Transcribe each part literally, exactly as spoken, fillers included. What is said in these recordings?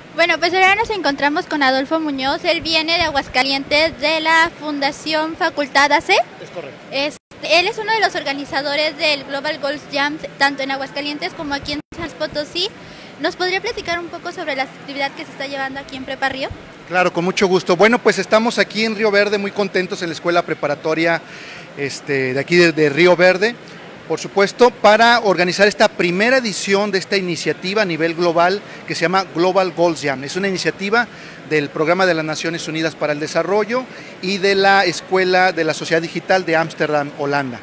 Bueno, pues ahora nos encontramos con Adolfo Muñoz. Él viene de Aguascalientes, de la Fundación Facultad A C. Es correcto. Es, él es uno de los organizadores del Global Goals Jam, tanto en Aguascalientes como aquí en San Luis Potosí. ¿Nos podría platicar un poco sobre la actividad que se está llevando aquí en Prepa Río? Claro, con mucho gusto. Bueno, pues estamos aquí en Río Verde, muy contentos en la escuela preparatoria este, de aquí de, de Río Verde, por supuesto, para organizar esta primera edición de esta iniciativa a nivel global que se llama Global Goals Jam. Es una iniciativa del Programa de las Naciones Unidas para el Desarrollo y de la Escuela de la Sociedad Digital de Ámsterdam, Holanda.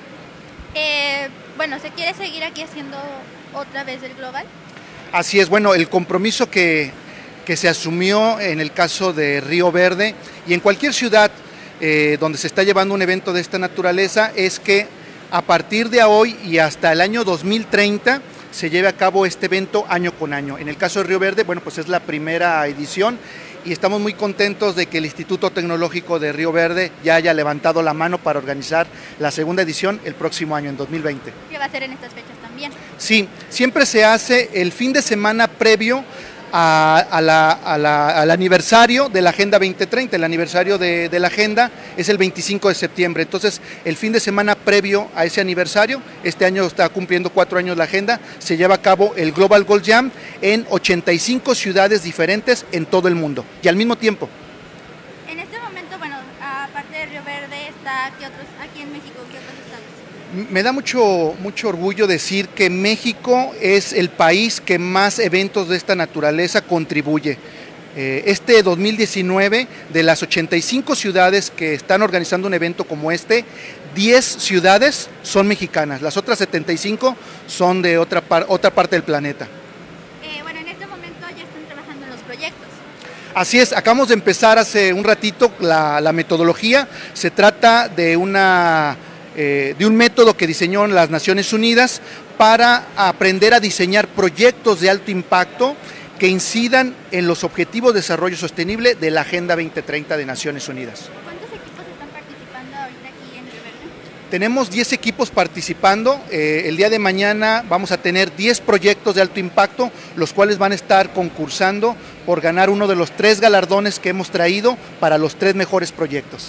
Eh, bueno, ¿se quiere seguir aquí haciendo otra vez el Global? Así es, bueno, el compromiso que, que se asumió en el caso de Río Verde y en cualquier ciudad eh, donde se está llevando un evento de esta naturaleza es que a partir de hoy y hasta el año dos mil treinta se lleve a cabo este evento año con año. En el caso de Río Verde, bueno, pues es la primera edición y estamos muy contentos de que el Instituto Tecnológico de Río Verde ya haya levantado la mano para organizar la segunda edición el próximo año, en dos mil veinte. ¿Qué va a ser en estas fechas también? Sí, siempre se hace el fin de semana previo a, a la, a la, al aniversario de la Agenda veinte treinta. El aniversario de, de la Agenda es el veinticinco de septiembre, entonces el fin de semana previo a ese aniversario, este año está cumpliendo cuatro años la Agenda, se lleva a cabo el Global Goals Jam en ochenta y cinco ciudades diferentes en todo el mundo y al mismo tiempo. En este momento, bueno, aparte de Río Verde, está aquí, otros, aquí en México, ¿qué otros estados? Me da mucho, mucho orgullo decir que México es el país que más eventos de esta naturaleza contribuye. Este dos mil diecinueve, de las ochenta y cinco ciudades que están organizando un evento como este, diez ciudades son mexicanas, las otras setenta y cinco son de otra, par, otra parte del planeta. Eh, bueno, en este momento ya están trabajando en los proyectos. Así es, acabamos de empezar hace un ratito la, la metodología. Se trata de una... Eh, de un método que diseñó las Naciones Unidas para aprender a diseñar proyectos de alto impacto que incidan en los objetivos de desarrollo sostenible de la Agenda veinte treinta de Naciones Unidas. ¿Cuántos equipos están participando ahorita aquí en Río Verde? Tenemos diez equipos participando. Eh, el día de mañana vamos a tener diez proyectos de alto impacto, los cuales van a estar concursando por ganar uno de los tres galardones que hemos traído para los tres mejores proyectos.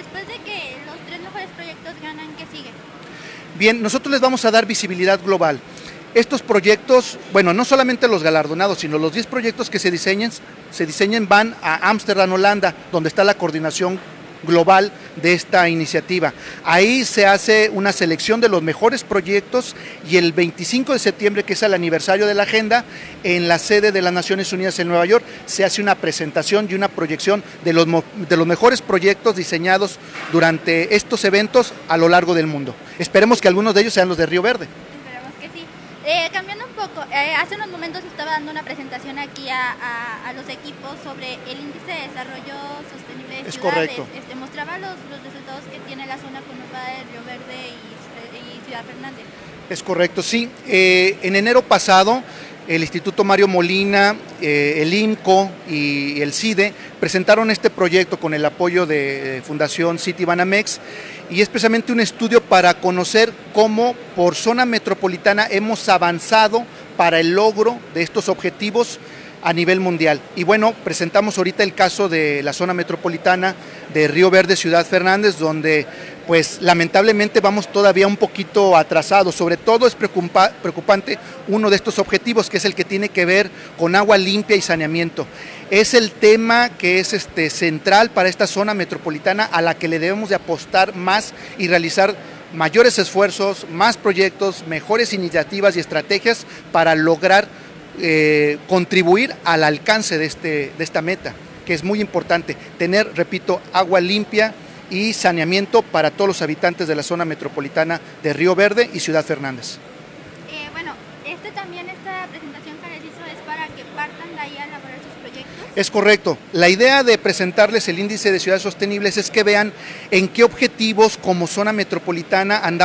Bien, nosotros les vamos a dar visibilidad global. Estos proyectos, bueno, no solamente los galardonados, sino los diez proyectos que se diseñen, se diseñen van a Ámsterdam, Holanda, donde está la coordinación global de esta iniciativa. Ahí se hace una selección de los mejores proyectos y el veinticinco de septiembre, que es el aniversario de la Agenda, en la sede de las Naciones Unidas en Nueva York, se hace una presentación y una proyección de los, de los mejores proyectos diseñados durante estos eventos a lo largo del mundo. Esperemos que algunos de ellos sean los de Río Verde. Esperemos que sí. Eh, cambiando un poco, eh, hace unos momentos estaba dando una presentación aquí a, a, a los equipos sobre el índice de desarrollo sostenible de es ciudades. Correcto. Este, mostraba los, los resultados que tiene la zona conurbada de Río Verde y, y Ciudad Fernández. Es correcto, sí. Eh, en enero pasado, el Instituto Mario Molina, eh, el INCO y el CIDE presentaron este proyecto con el apoyo de Fundación Citibanamex, y es precisamente un estudio para conocer cómo por zona metropolitana hemos avanzado para el logro de estos objetivos a nivel mundial. Y bueno, presentamos ahorita el caso de la zona metropolitana de Río Verde, Ciudad Fernández, donde pues lamentablemente vamos todavía un poquito atrasados. Sobre todo es preocupa, preocupante uno de estos objetivos, que es el que tiene que ver con agua limpia y saneamiento. Es el tema que es este, central para esta zona metropolitana, a la que le debemos de apostar más y realizar mayores esfuerzos, más proyectos, mejores iniciativas y estrategias para lograr eh, contribuir al alcance de, este, de esta meta, que es muy importante, tener, repito, agua limpia y saneamiento para todos los habitantes de la zona metropolitana de Río Verde y Ciudad Fernández. Eh, bueno, este también, esta presentación que les hizo es para que partan de ahí a elaborar sus proyectos. Es correcto. La idea de presentarles el índice de ciudades sostenibles es que vean en qué objetivos como zona metropolitana andamos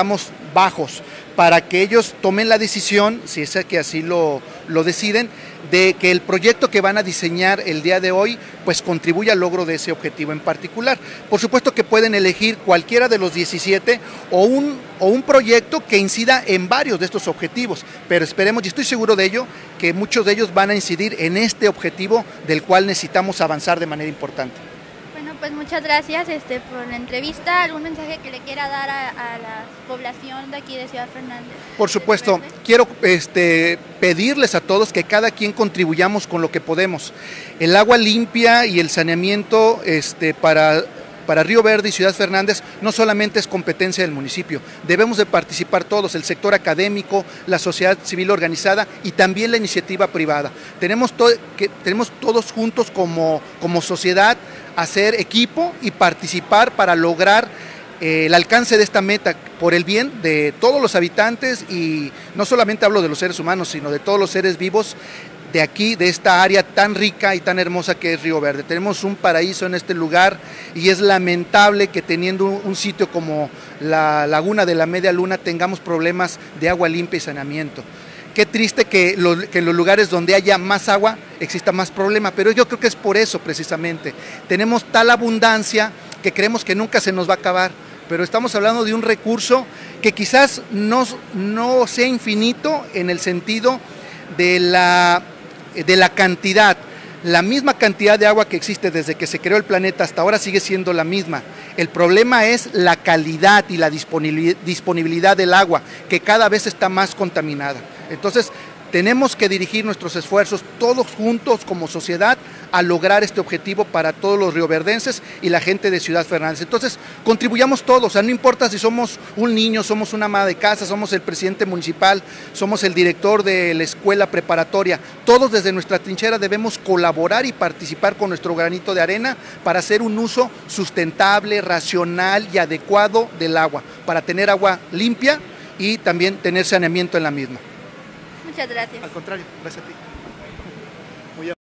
bajos, para que ellos tomen la decisión, si es que así lo, lo deciden, de que el proyecto que van a diseñar el día de hoy pues contribuya al logro de ese objetivo en particular. Por supuesto que pueden elegir cualquiera de los diecisiete o un, o un proyecto que incida en varios de estos objetivos, pero esperemos, y estoy seguro de ello, que muchos de ellos van a incidir en este objetivo del cual necesitamos avanzar de manera importante. Bueno, pues muchas gracias este, por la entrevista. ¿Algún mensaje que le quiera dar a, a la población de aquí de Ciudad Fernández? Por supuesto, quiero este, pedirles a todos que cada quien contribuyamos con lo que podemos. El agua limpia y el saneamiento este, para... Para Río Verde y Ciudad Fernández no solamente es competencia del municipio, debemos de participar todos, el sector académico, la sociedad civil organizada y también la iniciativa privada. Tenemos, to que, tenemos todos juntos como, como sociedad hacer equipo y participar para lograr eh, el alcance de esta meta por el bien de todos los habitantes, y no solamente hablo de los seres humanos, sino de todos los seres vivos de aquí, de esta área tan rica y tan hermosa que es Río Verde. Tenemos un paraíso en este lugar y es lamentable que teniendo un sitio como la Laguna de la Media Luna tengamos problemas de agua limpia y saneamiento. Qué triste que, lo, que en los lugares donde haya más agua exista más problema, pero yo creo que es por eso precisamente. Tenemos tal abundancia que creemos que nunca se nos va a acabar, pero estamos hablando de un recurso que quizás no, no sea infinito en el sentido de la... de la cantidad. La misma cantidad de agua que existe desde que se creó el planeta hasta ahora sigue siendo la misma. El problema es la calidad y la disponibilidad del agua, que cada vez está más contaminada. Entonces, tenemos que dirigir nuestros esfuerzos todos juntos como sociedad a lograr este objetivo para todos los rioverdenses y la gente de Ciudad Fernández. Entonces, contribuyamos todos, o sea, no importa si somos un niño, somos una ama de casa, somos el presidente municipal, somos el director de la escuela preparatoria, todos desde nuestra trinchera debemos colaborar y participar con nuestro granito de arena para hacer un uso sustentable, racional y adecuado del agua, para tener agua limpia y también tener saneamiento en la misma. Muchas gracias. Al contrario, gracias a ti.